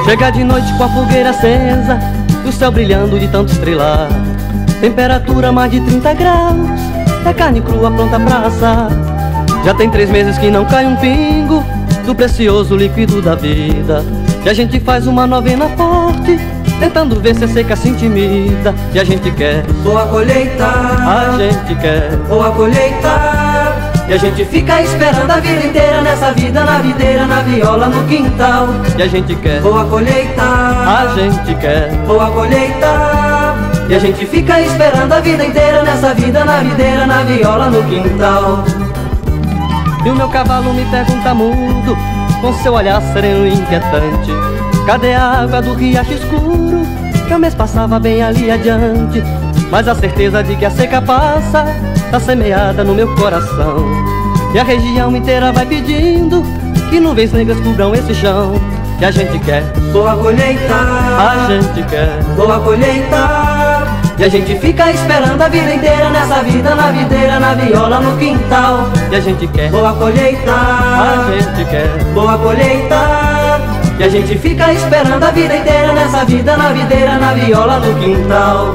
Chega de noite com a fogueira acesa e o céu brilhando de tanto estrelar. Temperatura mais de 30 graus, é carne crua pronta pra assar. Já tem 3 meses que não cai um pingo do precioso líquido da vida. E a gente faz uma novena forte, tentando ver se a seca se intimida. E a gente quer boa colheita, a gente quer boa colheita. E a gente fica esperando a vida inteira nessa vida, na videira, na viola, no quintal. E a gente quer boa colheita, a gente quer boa colheita. E a gente fica esperando a vida inteira nessa vida, na videira, na viola, no quintal. E o meu cavalo me pergunta mudo, com seu olhar sereno e inquietante: cadê a água do riacho escuro, que o mês passava bem ali adiante? Mas a certeza de que a seca passa tá semeada no meu coração. E a região inteira vai pedindo que nuvens negras cubram esse chão. E a gente quer boa colheita, a gente quer boa colheita. E a gente fica esperando a vida inteira nessa vida, na videira, na viola, no quintal. E a gente quer boa colheita, a gente quer boa colheita. E a gente fica esperando a vida inteira nessa vida, na videira, na viola, no quintal.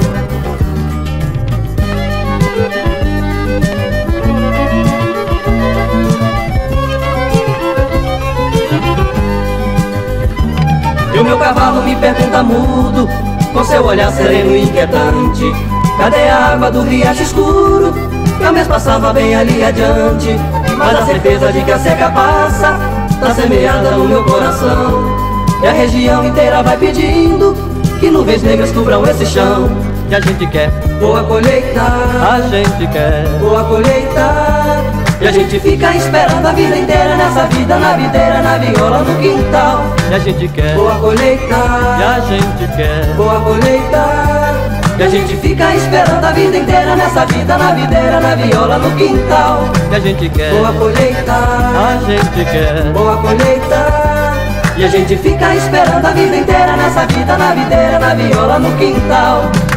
E o meu cavalo me pergunta mudo, com seu olhar sereno e inquietante: cadê a água do riacho escuro, que o mês passava bem ali adiante? Mas a certeza de que a seca passa tá semeada no meu coração. E a região inteira vai pedindo que nuvens negras cubram esse chão. E a gente quer boa colheita, a gente quer boa colheita. E a gente fica esperando a vida inteira nessa vida, na videira, na viola, no quintal. E a gente quer boa colheita, e a gente quer boa colheita. E a gente fica esperando a vida inteira nessa vida, na videira, na viola, no quintal. E a gente quer boa colheita, a gente quer boa colheita. E a gente fica esperando a vida inteira nessa vida, na videira, na viola, no quintal.